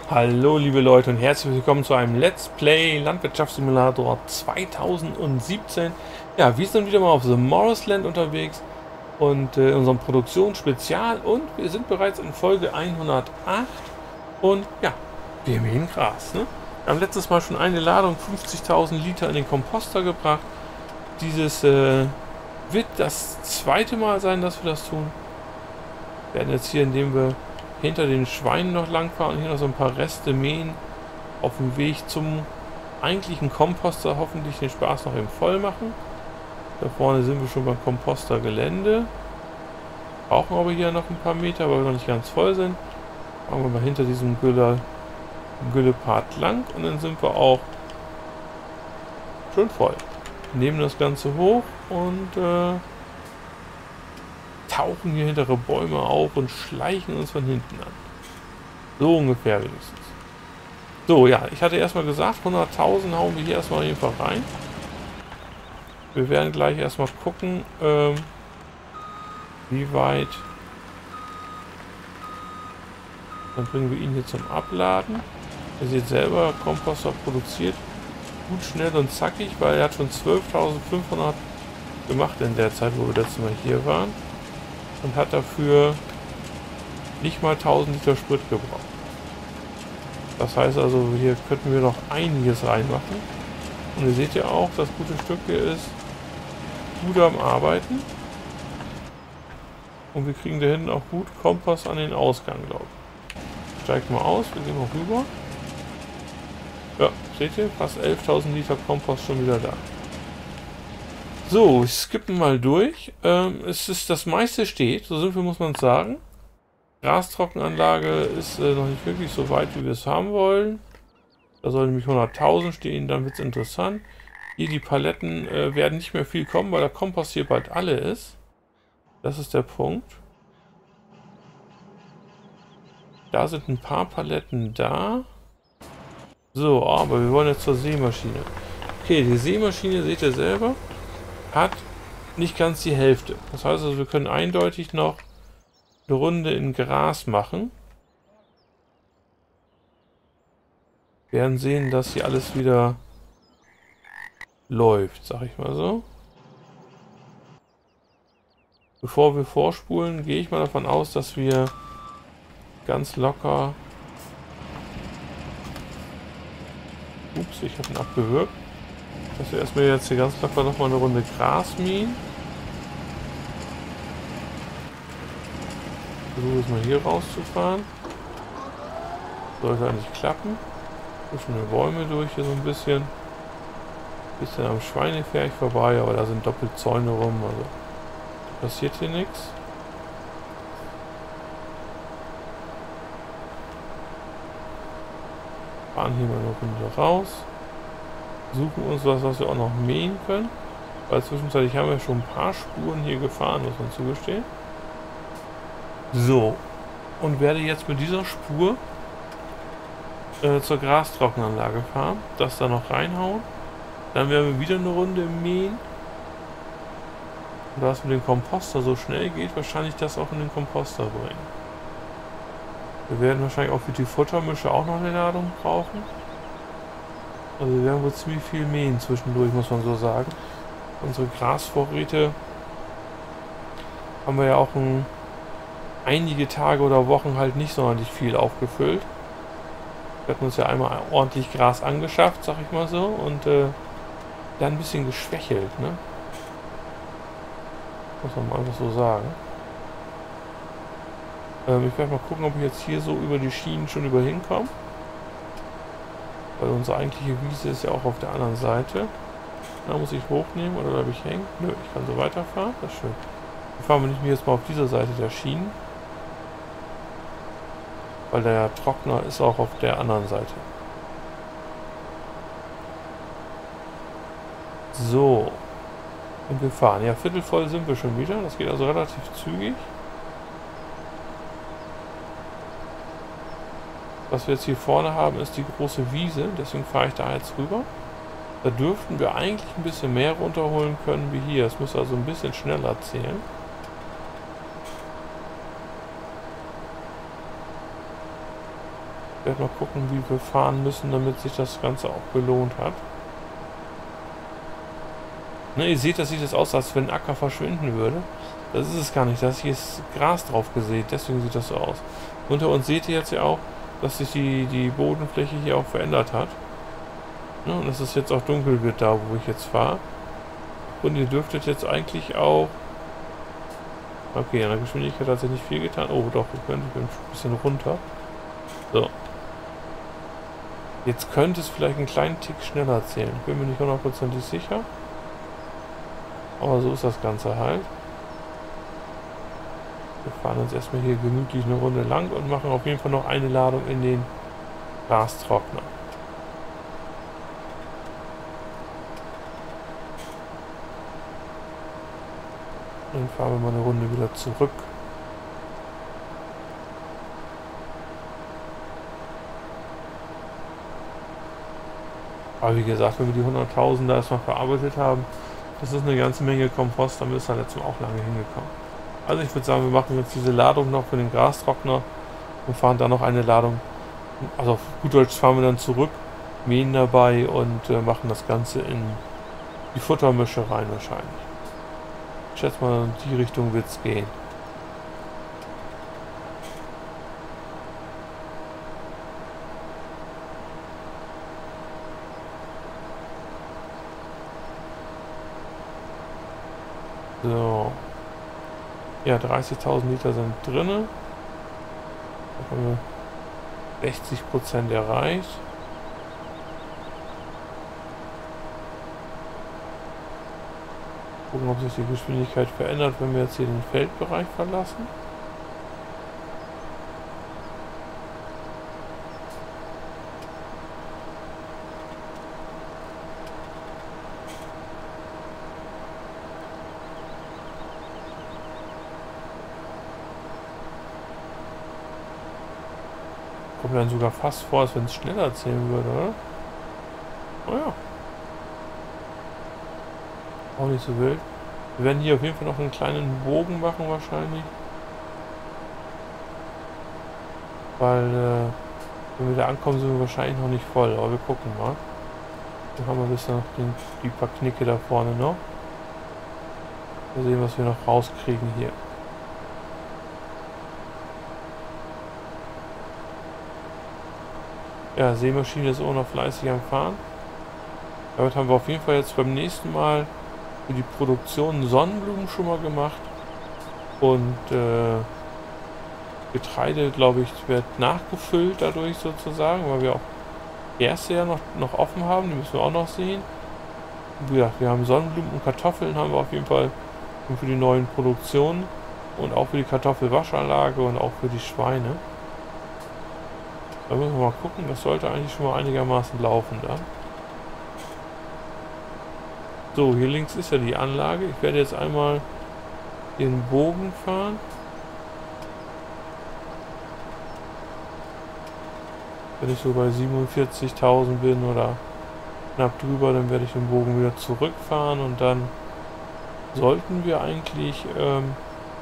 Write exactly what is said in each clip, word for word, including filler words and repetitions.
Hallo liebe Leute und herzlich willkommen zu einem Let's Play Landwirtschaftssimulator zweitausendsiebzehn. Ja, wir sind wieder mal auf The Morrisland unterwegs und äh, in unserem Produktionsspezial und wir sind bereits in Folge hundertacht und ja, wir mähen Gras. Ne? Wir haben letztes Mal schon eine Ladung fünfzigtausend Liter in den Komposter gebracht. Dieses äh, wird das zweite Mal sein, dass wir das tun. Wir werden jetzt hier, indem wir hinter den Schweinen noch lang fahren und hier noch so ein paar Reste mähen, auf dem Weg zum eigentlichen Komposter hoffentlich den Spaß noch eben voll machen. Da vorne sind wir schon beim Kompostergelände. Brauchen aber hier noch ein paar Meter, weil wir noch nicht ganz voll sind. Fahren wir mal hinter diesem Gülle, Güllepart lang und dann sind wir auch schon voll. Nehmen das Ganze hoch und äh, tauchen hier hintere Bäume auf und schleichen uns von hinten an. So ungefähr wenigstens. So, ja, ich hatte erstmal gesagt, hunderttausend hauen wir hier erstmal auf jeden Fall rein. Wir werden gleich erstmal gucken, ähm, wie weit. Dann bringen wir ihn hier zum Abladen. Ihr seht selber, Komposter produziert gut, schnell und zackig, weil er hat schon zwölftausendfünfhundert gemacht in der Zeit, wo wir letztes Mal hier waren. Und hat dafür nicht mal tausend Liter Sprit gebraucht. Das heißt also, hier könnten wir noch einiges reinmachen. Und ihr seht ja auch, das gute Stück hier ist gut am Arbeiten. Und wir kriegen da hinten auch gut Kompost an den Ausgang, glaube ich. Steigt mal aus, wir gehen mal rüber. Ja, seht ihr, fast elftausend Liter Kompost schon wieder da. So, ich skippe mal durch. Ähm, es ist, das meiste steht, so simpel muss man sagen. Grastrockenanlage ist äh, noch nicht wirklich so weit, wie wir es haben wollen. Da soll nämlich hunderttausend stehen, dann wird es interessant. Hier die Paletten äh, werden nicht mehr viel kommen, weil der Kompost hier bald alle ist. Das ist der Punkt. Da sind ein paar Paletten da. So, aber wir wollen jetzt zur Sämaschine. Okay, die Sämaschine seht ihr selber. Hat nicht ganz die Hälfte. Das heißt also, wir können eindeutig noch eine Runde in Gras machen. Wir werden sehen, dass hier alles wieder läuft, sag ich mal so. Bevor wir vorspulen, gehe ich mal davon aus, dass wir ganz locker... Ups, ich habe ihn abgewürgt. Dass wir erstmal jetzt hier ganz locker nochmal eine Runde Gras mähen. Versuche es mal hier rauszufahren. Sollte eigentlich klappen. Zwischen den Bäume durch hier so ein bisschen. Bisschen am Schweineferch vorbei, aber da sind doppelt Zäune rum. Also passiert hier nichts. Fahren hier mal eine Runde raus. Suchen uns was, was wir auch noch mähen können. Weil zwischenzeitlich haben wir schon ein paar Spuren hier gefahren, muss man zugestehen. So. Und werde jetzt mit dieser Spur äh, zur Grastrockenanlage fahren. Das da noch reinhauen. Dann werden wir wieder eine Runde mähen. Und da es mit dem Komposter so schnell geht, wahrscheinlich das auch in den Komposter bringen. Wir werden wahrscheinlich auch für die Futtermische auch noch eine Ladung brauchen. Also wir werden wohl ziemlich viel mähen zwischendurch, muss man so sagen. Unsere Grasvorräte haben wir ja auch ein, einige Tage oder Wochen halt nicht sonderlich viel aufgefüllt. Wir hatten uns ja einmal ordentlich Gras angeschafft, sag ich mal so, und äh, dann ein bisschen geschwächelt, ne? Muss man mal einfach so sagen. Ähm, ich werde mal gucken, ob ich jetzt hier so über die Schienen schon über hinkomme. Weil unsere eigentliche Wiese ist ja auch auf der anderen Seite. Da muss ich hochnehmen oder bleibe ich hängen? Nö, ich kann so weiterfahren. Das ist schön. Dann fahren wir nicht mehr jetzt mal auf dieser Seite der Schienen. Weil der Trockner ist auch auf der anderen Seite. So. Und wir fahren. Ja, viertelvoll sind wir schon wieder. Das geht also relativ zügig. Was wir jetzt hier vorne haben, ist die große Wiese. Deswegen fahre ich da jetzt rüber. Da dürften wir eigentlich ein bisschen mehr runterholen können wie hier. Es müsste also ein bisschen schneller zählen. Ich werde mal gucken, wie wir fahren müssen, damit sich das Ganze auch gelohnt hat. Ne, ihr seht, das sieht jetzt aus, als wenn ein Acker verschwinden würde. Das ist es gar nicht. Da ist hier ist Gras drauf gesät. Deswegen sieht das so aus. Unter uns seht ihr jetzt ja auch, dass sich die, die Bodenfläche hier auch verändert hat. Ne, und dass es jetzt auch dunkel wird da, wo ich jetzt fahre. Und ihr dürftet jetzt eigentlich auch... Okay, an der Geschwindigkeit hat sich nicht viel getan. Oh doch, wir können ein bisschen runter. So. Jetzt könnte es vielleicht einen kleinen Tick schneller zählen. Ich bin mir nicht hundertprozentig sicher. Aber so ist das Ganze halt. Wir fahren uns erstmal hier gemütlich eine Runde lang und machen auf jeden Fall noch eine Ladung in den Grastrockner. Dann fahren wir mal eine Runde wieder zurück. Aber wie gesagt, wenn wir die hunderttausend da erstmal verarbeitet haben, das ist eine ganze Menge Kompost, damit ist er letztes Mal auch lange hingekommen. Also ich würde sagen, wir machen jetzt diese Ladung noch für den Grastrockner und fahren dann noch eine Ladung. Also auf gut Deutsch fahren wir dann zurück, mähen dabei und äh, machen das Ganze in die Futtermische rein wahrscheinlich. Ich schätze mal, in die Richtung wird es gehen. So. Ja, dreißigtausend Liter sind drin. Da haben wir sechzig Prozent erreicht. Gucken, ob sich die Geschwindigkeit verändert, wenn wir jetzt hier den Feldbereich verlassen. Kommt dann sogar fast vor, als wenn es schneller zählen würde, oder? Oh ja. Auch nicht so wild. Wir werden hier auf jeden Fall noch einen kleinen Bogen machen wahrscheinlich. Weil, äh, wenn wir da ankommen, sind wir wahrscheinlich noch nicht voll. Aber wir gucken mal. Dann haben wir ein bisschen noch den, die paar Knicke da vorne noch. Mal sehen, was wir noch rauskriegen hier. Ja, Sämaschine ist auch noch fleißig am Fahren. Damit haben wir auf jeden Fall jetzt beim nächsten Mal für die Produktion Sonnenblumen schon mal gemacht. Und äh, Getreide, glaube ich, wird nachgefüllt dadurch sozusagen, weil wir auch Gerste ja noch, noch offen haben. Die müssen wir auch noch sehen. Ja, wir haben Sonnenblumen und Kartoffeln haben wir auf jeden Fall für die neuen Produktionen. Und auch für die Kartoffelwaschanlage und auch für die Schweine. Da müssen wir mal gucken, das sollte eigentlich schon mal einigermaßen laufen da. So, hier links ist ja die Anlage. Ich werde jetzt einmal den Bogen fahren. Wenn ich so bei siebenundvierzigtausend bin oder knapp drüber, dann werde ich den Bogen wieder zurückfahren und dann sollten wir eigentlich ähm,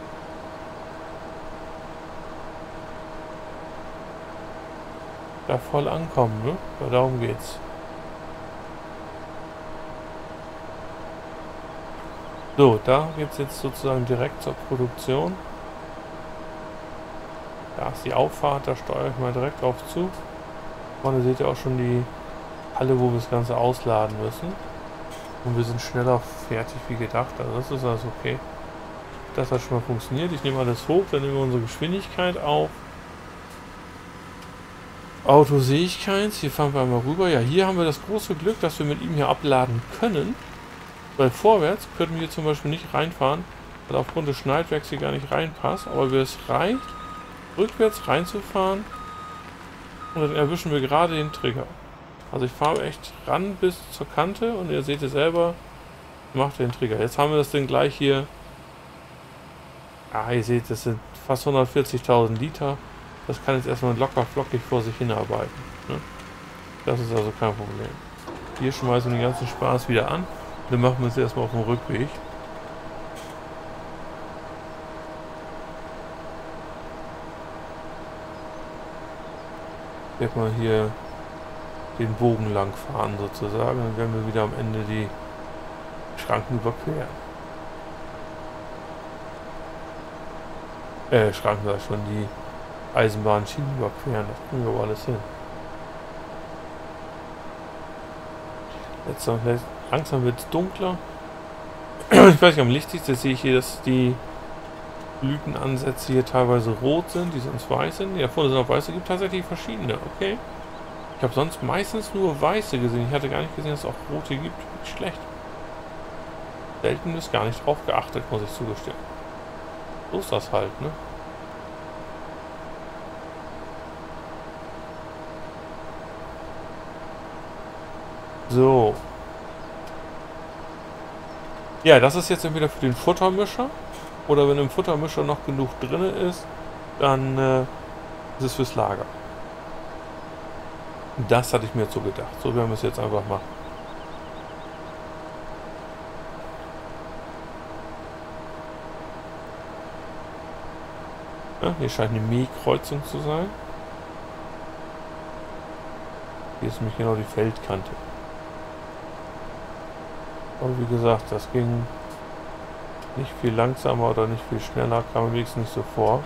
da voll ankommen, ne? Ja, darum geht's. So, da geht es jetzt sozusagen direkt zur Produktion. Da ist die Auffahrt, da steuere ich mal direkt drauf zu. Vorne seht ihr auch schon die Halle, wo wir das Ganze ausladen müssen. Und wir sind schneller fertig wie gedacht, also das ist alles okay. Das hat schon mal funktioniert. Ich nehme alles hoch, dann nehmen wir unsere Geschwindigkeit auf. Auto sehe ich keins. Hier fahren wir einmal rüber. Ja, hier haben wir das große Glück, dass wir mit ihm hier abladen können. Weil vorwärts könnten wir hier zum Beispiel nicht reinfahren, weil aufgrund des Schneidwerks hier gar nicht reinpasst. Aber es reicht, rückwärts reinzufahren und dann erwischen wir gerade den Trigger. Also ich fahre echt ran bis zur Kante und ihr seht es selber, macht den Trigger. Jetzt haben wir das Ding gleich hier. Ah, ihr seht, das sind fast hundertvierzigtausend Liter. Das kann jetzt erstmal locker flockig vor sich hinarbeiten. Ne? Das ist also kein Problem. Hier schmeißen wir den ganzen Spaß wieder an. Dann machen wir es erstmal auf dem Rückweg. Ich werde mal hier den Bogen lang fahren sozusagen. Dann werden wir wieder am Ende die Schranken überqueren. Äh, Schranken da schon, die Eisenbahnschienen überqueren. Das kriegen wir aber alles hin. Jetzt noch, langsam wird es dunkler. Ich weiß nicht, am lichtigsten sehe ich hier, dass die Blütenansätze hier teilweise rot sind, die sonst weiß sind. Ja, vorne sind auch weiße, gibt tatsächlich verschiedene, okay. Ich habe sonst meistens nur weiße gesehen. Ich hatte gar nicht gesehen, dass es auch rote gibt. Nicht schlecht. Selten ist gar nicht drauf geachtet, muss ich zugestehen. So ist das halt, ne? So. Ja, das ist jetzt entweder für den Futtermischer oder wenn im Futtermischer noch genug drin ist, dann äh, ist es fürs Lager. Das hatte ich mir so gedacht. So werden wir es jetzt einfach machen. Ja, hier scheint eine Mähkreuzung zu sein. Hier ist nämlich genau die Feldkante. Aber wie gesagt, das ging nicht viel langsamer oder nicht viel schneller, kam mir wenigstens nicht so vor.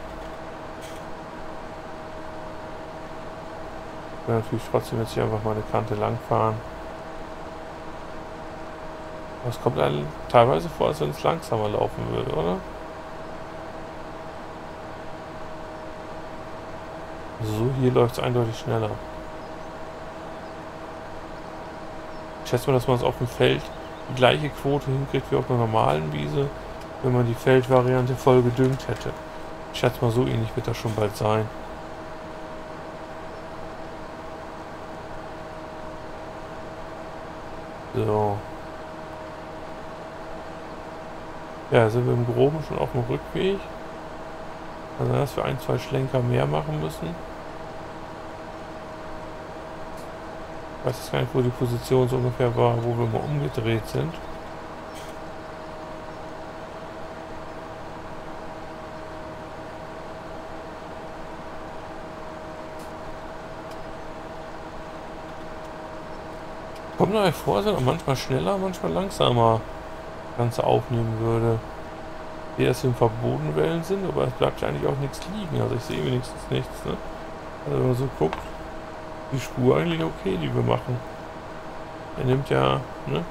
Ich werde natürlich trotzdem jetzt hier einfach mal eine Kante lang fahren. Aber es kommt einem teilweise vor, als wenn es langsamer laufen würde, oder? So, hier läuft es eindeutig schneller. Ich schätze mal, dass man es auf dem Feld die gleiche Quote hinkriegt wie auf einer normalen Wiese, wenn man die Feldvariante voll gedüngt hätte. Ich schätze mal, so ähnlich wird das schon bald sein. So. Ja, sind wir im Groben schon auf dem Rückweg. Also, dass wir ein, zwei Schlenker mehr machen müssen. Ich weiß jetzt gar nicht, wo die Position so ungefähr war, wo wir mal umgedreht sind. Kommt mir vor, dass man manchmal schneller, manchmal langsamer das Ganze aufnehmen würde. Hier erst im Verbotenwellen sind, aber es bleibt ja eigentlich auch nichts liegen. Also ich sehe wenigstens nichts. Ne? Also wenn man so guckt, die Spur eigentlich okay, die wir machen. Er nimmt ja, ne?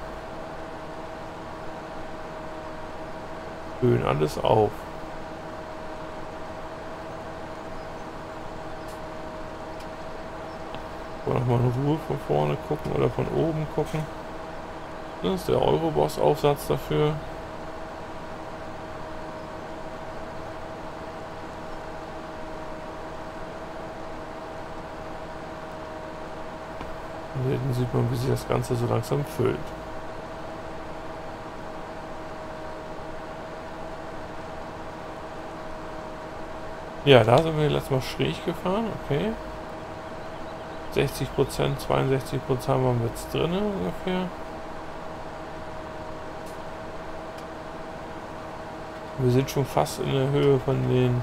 Höhen alles auf. Wollen wir nochmal in Ruhe von vorne gucken oder von oben gucken. Das ist der Euroboss-Aufsatz dafür. Und hinten sieht man, wie sich das Ganze so langsam füllt. Ja, da sind wir letztes Mal schräg gefahren, okay. sechzig Prozent, zweiundsechzig Prozent haben wir jetzt drin ungefähr. Wir sind schon fast in der Höhe von den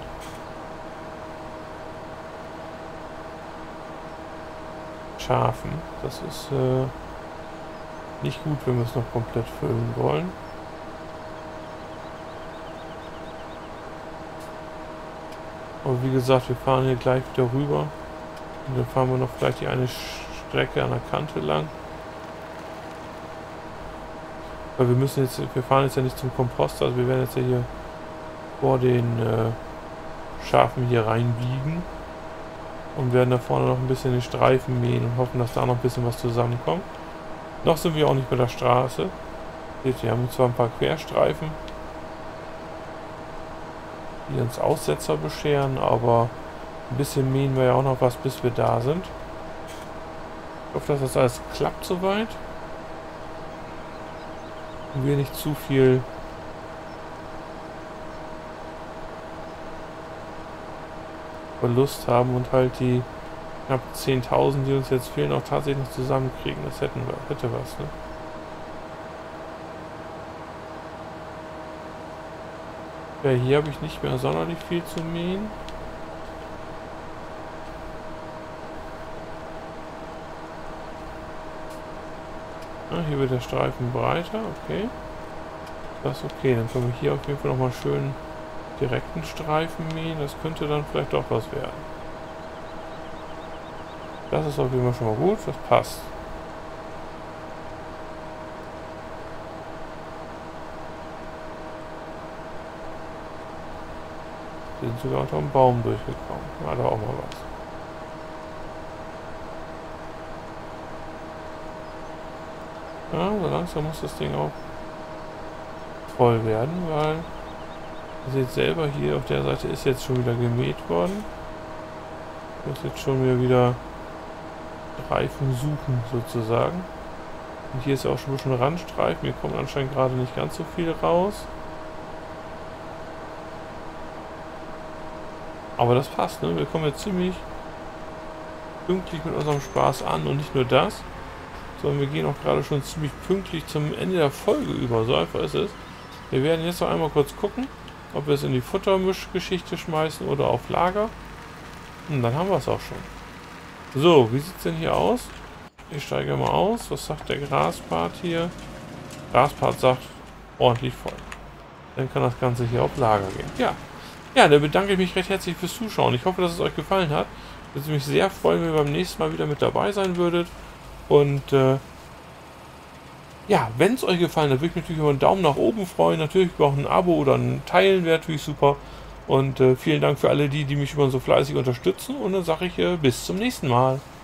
Schafen. Das ist äh, nicht gut, wenn wir es noch komplett füllen wollen. Aber wie gesagt, wir fahren hier gleich wieder rüber. Und dann fahren wir noch gleich die eine Strecke an der Kante lang. Weil wir müssen jetzt, wir fahren jetzt ja nicht zum Kompost, also wir werden jetzt ja hier vor den äh, Schafen hier reinbiegen. Und werden da vorne noch ein bisschen den Streifen mähen und hoffen, dass da noch ein bisschen was zusammenkommt. Noch sind wir auch nicht bei der Straße. Seht ihr, wir haben zwar ein paar Querstreifen, die uns Aussetzer bescheren, aber ein bisschen mähen wir ja auch noch was, bis wir da sind. Ich hoffe, dass das alles klappt soweit. Und wir nicht zu viel Verlust haben und halt die knapp zehntausend, die uns jetzt fehlen, auch tatsächlich noch zusammenkriegen. Das hätten wir, hätte was, ne? Ja, hier habe ich nicht mehr sonderlich viel zu mähen. Ja, hier wird der Streifen breiter, okay. Das ist okay, dann können wir hier auf jeden Fall nochmal schön direkten Streifen mähen. Das könnte dann vielleicht doch was werden. Das ist auf jeden Fall schon mal gut, das passt. Wir sind sogar unter dem Baum durchgekommen. War da auch mal was. Ja, so langsam muss das Ding auch voll werden, weil ihr seht selber, hier auf der Seite ist jetzt schon wieder gemäht worden. Ich muss jetzt schon wieder wieder Reifen suchen sozusagen. Und hier ist ja auch schon ein bisschen Randstreifen. Hier kommt anscheinend gerade nicht ganz so viel raus. Aber das passt, ne? Wir kommen jetzt ziemlich pünktlich mit unserem Spaß an und nicht nur das, sondern wir gehen auch gerade schon ziemlich pünktlich zum Ende der Folge über. So einfach ist es. Wir werden jetzt noch einmal kurz gucken, ob wir es in die Futtermischgeschichte schmeißen oder auf Lager. Und dann haben wir es auch schon. So, wie sieht es denn hier aus? Ich steige mal aus. Was sagt der Graspart hier? Graspart sagt, ordentlich voll. Dann kann das Ganze hier auf Lager gehen. Ja. Ja, da bedanke ich mich recht herzlich fürs Zuschauen. Ich hoffe, dass es euch gefallen hat. Ich würde mich sehr freuen, wenn ihr beim nächsten Mal wieder mit dabei sein würdet. Und äh, ja, wenn es euch gefallen hat, würde ich mich natürlich über einen Daumen nach oben freuen. Natürlich auch ein Abo oder ein Teilen wäre natürlich super. Und äh, vielen Dank für alle die, die mich immer so fleißig unterstützen. Und dann sage ich äh, bis zum nächsten Mal.